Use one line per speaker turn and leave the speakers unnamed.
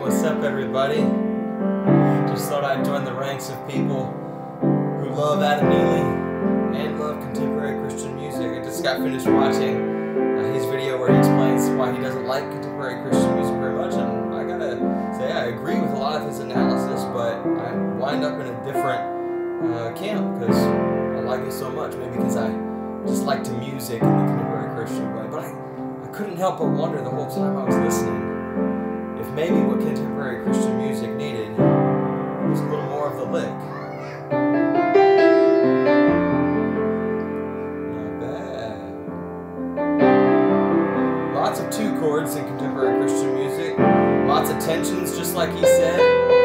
what's up everybody? Just thought I'd join the ranks of people who love Adam Neely and love contemporary Christian music. I just got finished watching his video where he explains why he doesn't like contemporary Christian music very much, and I gotta say I agree with a lot of his analysis, but I wind up in a different camp because I like it so much, maybe because I just like to music in the contemporary Christian way, but I couldn't help but wonder the whole time I was listening if maybe what contemporary Christian music needed was a little more of the lick. Not bad. Lots of two chords in contemporary Christian music. Lots of tensions, just like he said.